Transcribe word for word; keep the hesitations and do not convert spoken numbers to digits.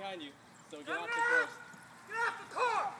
behind you, so get off the course. Get off the course!